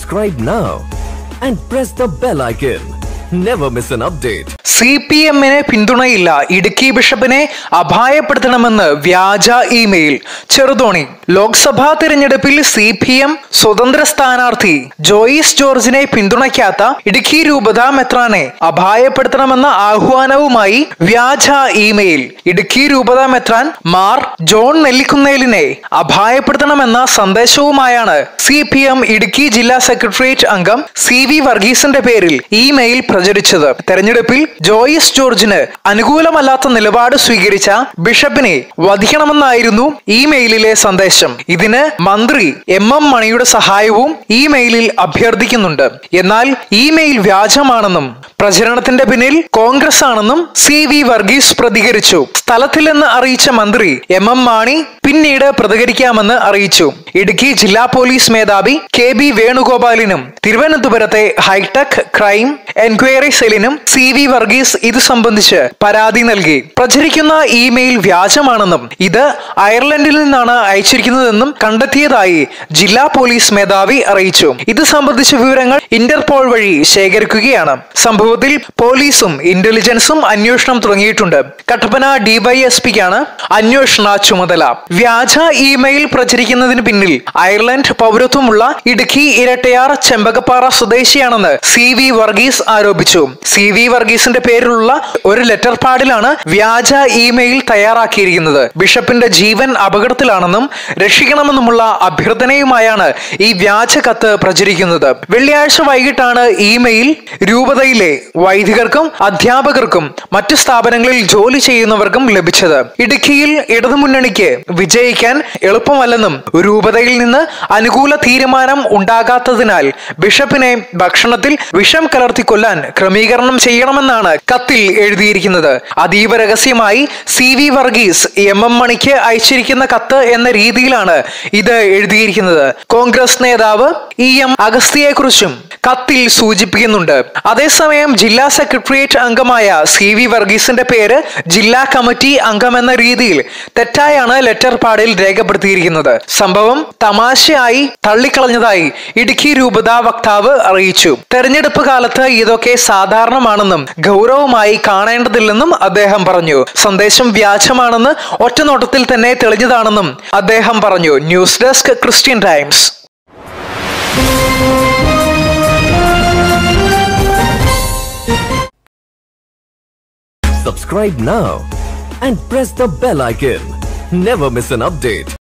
Subscribe now and press the bell icon. Never miss an update. CPM-നെ പിന്തുണയില്ല. Idukki ബിഷപ്പിനെ അപായപ്പെടുത്തണമെന്ന് വ്യാജ email. Cheruthoni. Lok Sabha തിരഞ്ഞെടുപ്പിൽ CPM സ്വതന്ത്ര സ്ഥാനാർത്ഥി ജോയിസ് ജോർജിനെ പിന്തുണയ്ക്കാത്ത ഇടുക്കി രൂപതാ മെത്രാനെ അപായപ്പെടുത്തണമെന്ന ആഹ്വാനവുമായി വ്യാജ ഇമെയിൽ. ഇടുക്കി രൂപതാ മെത്രാൻ മാർ ജോൺ നെല്ലിക്കുന്നേലിനെ അപായപ്പെടുത്തണമെന്ന സന്ദേശവുമായാണ് CPM ഇടുക്കി ജില്ലാ സെക്രട്ടേറിയറ്റ് അംഗം CV വർഗീസിന്റെ പേരിൽ ഇമെയിൽ പ്രചരിച്ചത്. തെരഞ്ഞെടുപ്പിൽ ജോയിസ് ജോർജിന് അനുകൂലമല്ലാത്ത നിലപാട് സ്വീകരിച്ച ബിഷപ്പിനെ വധിക്കണമെന്നായിരുന്നു ഇമെയിലിലെ സന്ദേശം. ഇതിന് മന്ത്രി MM മണിയുടെ സഹായവും ഇമെയിലിൽ അഭ്യർത്ഥിക്കുന്നുണ്ട്. എന്നാൽ ഇമെയിൽ വ്യാജമാണെന്നും പ്രചരണത്തിന്റെ പിന്നിൽ കോൺഗ്രസ് ആണെന്നും CV വർഗീസ് പ്രതികരിച്ചു. സ്ഥലത്തില്ലെന്ന് അറിയിച്ച മന്ത്രി MM മാണി പിന്നീട് പ്രതികരിക്കാമെന്ന് അറിയിച്ചു. ഇടുക്കി ജില്ലാ പോലീസ് മേധാവി KB വേണുഗോപാലിനും തിരുവനന്തപുരത്തെ ഹൈടെക് ക്രൈം എൻക്വയറി സെല്ലിനും CV വർഗീസ് ഇത് സംബന്ധിച്ച് പരാതി നൽകി. പ്രചരിക്കുന്ന ഇമെയിൽ വ്യാജമാണെന്നും ഇത് അയർലൻഡിൽ നിന്നാണ് അയച്ചിരിക്കുന്നതെന്നും കണ്ടെത്തിയതായി ജില്ലാ പോലീസ് മേധാവി അറിയിച്ചു. ഇത് സംബന്ധിച്ച വിവരങ്ങൾ ഇന്റർപോൾ വഴി ശേഖരിക്കുകയാണ്. സംഭവത്തിൽ പോലീസും ഇന്റലിജൻസും അന്വേഷണം തുടങ്ങിയിട്ടുണ്ട്. കട്ടപ്പന DYSPക്കാണ് അന്വേഷണ ചുമതല. വ്യാജ ഇമെയിൽ പ്രചരിക്കുന്നതിന് പിന്നിൽ അയർലൻഡ് പൗരത്വമുള്ള ഇടുക്കി ഇരട്ടയാർ ചെമ്പകപ്പാറ സ്വദേശിയാണെന്ന് CV വർഗീസ് ആരോപിച്ചു. CV വർഗീസിന്റെ പേരിലുള്ള ഒരു ലെറ്റർ പാഡിലാണ് വ്യാജ ഇമെയിൽ തയ്യാറാക്കിയിരിക്കുന്നത്. ബിഷപ്പിന്റെ ജീവൻ അപകടത്തിലാണെന്നും രക്ഷിക്കണമെന്നുമുള്ള അഭ്യർത്ഥനയുമായാണ് ഈ വ്യാജ കത്ത് പ്രചരിക്കുന്നത്. വെള്ളിയാഴ്ച വൈകിട്ടാണ് ഇമെയിൽ രൂപതയിലെ വൈദികർക്കും അധ്യാപകർക്കും മറ്റു സ്ഥാപനങ്ങളിൽ ജോലി ചെയ്യുന്നവർക്കും ലഭിച്ചത്. ഇടുക്കിയിൽ ഇടതുമുന്നണിക്ക് വിജയിക്കാൻ എളുപ്പമല്ലെന്നും രൂപതയിൽ നിന്ന് അനുകൂല തീരുമാനം ഉണ്ടാകാത്തതിനാൽ ബിഷപ്പിനെ ഭക്ഷണത്തിൽ വിഷം കലർത്തി കൊല്ലാൻ ക്രമീകരണം ചെയ്യണമെന്നാണ് കത്തിൽ എഴുതിയിരിക്കുന്നത്. അതീവ രഹസ്യമായി CV വർഗീസ് MM മണിക്ക് അയച്ചിരിക്കുന്ന കത്ത് എന്ന രീതിയിലാണ് ഇത് എഴുതിയിരിക്കുന്നത്. കോൺഗ്രസ് നേതാവ് EM അഗസ്തിയെക്കുറിച്ചും കത്തിൽ സൂചിപ്പിക്കുന്നുണ്ട്. അതേസമയം ജില്ലാ സെക്രട്ടേറിയറ്റ് അംഗമായ CV വർഗീസിന്റെ പേര് ജില്ലാ കമ്മിറ്റി അംഗമെന്ന രീതിയിൽ തെറ്റായാണ് ലെറ്റർ പാഡിൽ രേഖപ്പെടുത്തിയിരിക്കുന്നത്. സംഭവം തമാശയായി തള്ളിക്കളഞ്ഞതായി ഇടുക്കി രൂപതാ വക്താവ് അറിയിച്ചു. തെരഞ്ഞെടുപ്പ് കാലത്ത് ഇതൊക്കെ സാധാരണമാണെന്നും ഗൗരവമായി കാണേണ്ടതില്ലെന്നും അദ്ദേഹം പറഞ്ഞു. സന്ദേശം വ്യാജമാണെന്ന് ഒറ്റനോട്ടത്തിൽ തന്നെ തെളിഞ്ഞതാണെന്നും അദ്ദേഹം പറഞ്ഞു. News desk Christian Times. Subscribe now and press the bell icon. Never miss an update.